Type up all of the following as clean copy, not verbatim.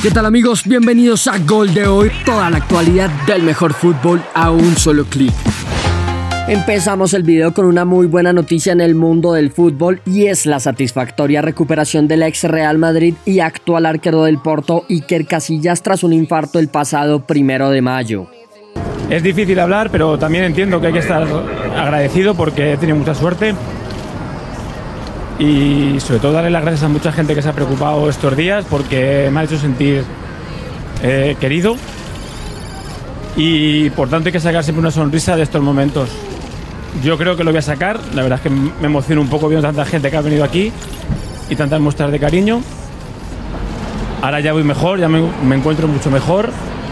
¿Qué tal amigos? Bienvenidos a Gol de Hoy, toda la actualidad del mejor fútbol a un solo clic. Empezamos el video con una muy buena noticia en el mundo del fútbol y es la satisfactoria recuperación del ex Real Madrid y actual arquero del Porto, Iker Casillas, tras un infarto el pasado 1 de mayo. Es difícil hablar, pero también entiendo que hay que estar agradecido porque he tenido mucha suerte y sobre todo darle las gracias a mucha gente que se ha preocupado estos días porque me ha hecho sentir querido y por tanto hay que sacar siempre una sonrisa de estos momentos. Yo creo que lo voy a sacar, la verdad es que me emociono un poco viendo tanta gente que ha venido aquí y tantas muestras de cariño. Ahora ya voy mejor, ya me encuentro mucho mejor.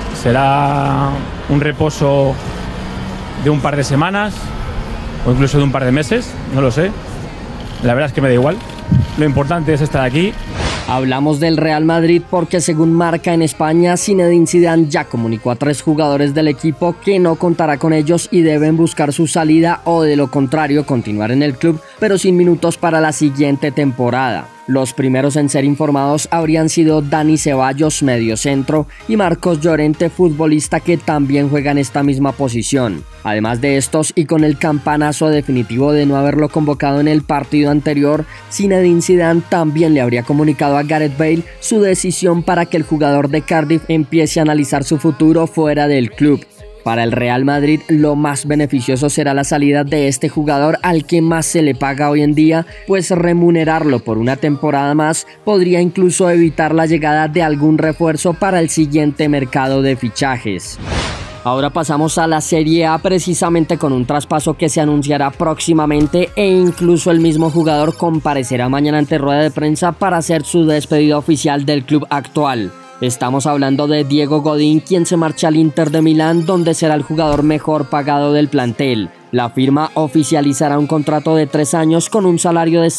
Será un reposo de un par de semanas o incluso de un par de meses, no lo sé. La verdad es que me da igual. Lo importante es estar aquí. Hablamos del Real Madrid porque, según Marca en España, Zinedine Zidane ya comunicó a 3 jugadores del equipo que no contará con ellos y deben buscar su salida o, de lo contrario, continuar en el club, pero sin minutos para la siguiente temporada. Los primeros en ser informados habrían sido Dani Ceballos, mediocentro, y Marcos Llorente, futbolista que también juega en esta misma posición. Además de estos, y con el campanazo definitivo de no haberlo convocado en el partido anterior, Zinedine Zidane también le habría comunicado a Gareth Bale su decisión para que el jugador de Cardiff empiece a analizar su futuro fuera del club. Para el Real Madrid, lo más beneficioso será la salida de este jugador al que más se le paga hoy en día, pues remunerarlo por una temporada más podría incluso evitar la llegada de algún refuerzo para el siguiente mercado de fichajes. Ahora pasamos a la Serie A, precisamente con un traspaso que se anunciará próximamente e incluso el mismo jugador comparecerá mañana ante rueda de prensa para hacer su despedida oficial del club actual. Estamos hablando de Diego Godín, quien se marcha al Inter de Milán, donde será el jugador mejor pagado del plantel. La firma oficializará un contrato de 3 años con un salario de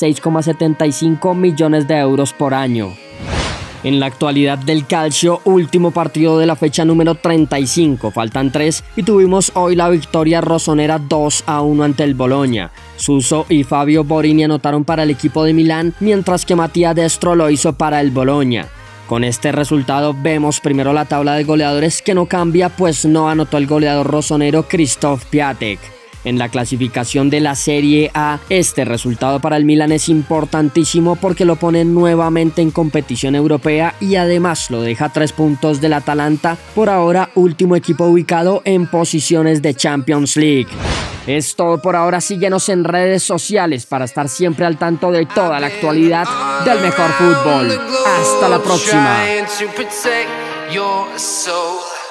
6,75 millones de euros por año. En la actualidad del calcio, último partido de la fecha número 35, faltan 3 y tuvimos hoy la victoria rosonera 2-1 ante el Bologna. Suso y Fabio Borini anotaron para el equipo de Milán, mientras que Mattia Destro lo hizo para el Bologna. Con este resultado vemos primero la tabla de goleadores, que no cambia, pues no anotó el goleador rosonero Krzysztof Piatek. En la clasificación de la Serie A, este resultado para el Milan es importantísimo porque lo pone nuevamente en competición europea y además lo deja a 3 puntos del Atalanta, por ahora último equipo ubicado en posiciones de Champions League. Es todo por ahora, síguenos en redes sociales para estar siempre al tanto de toda la actualidad del mejor fútbol. Hasta la próxima.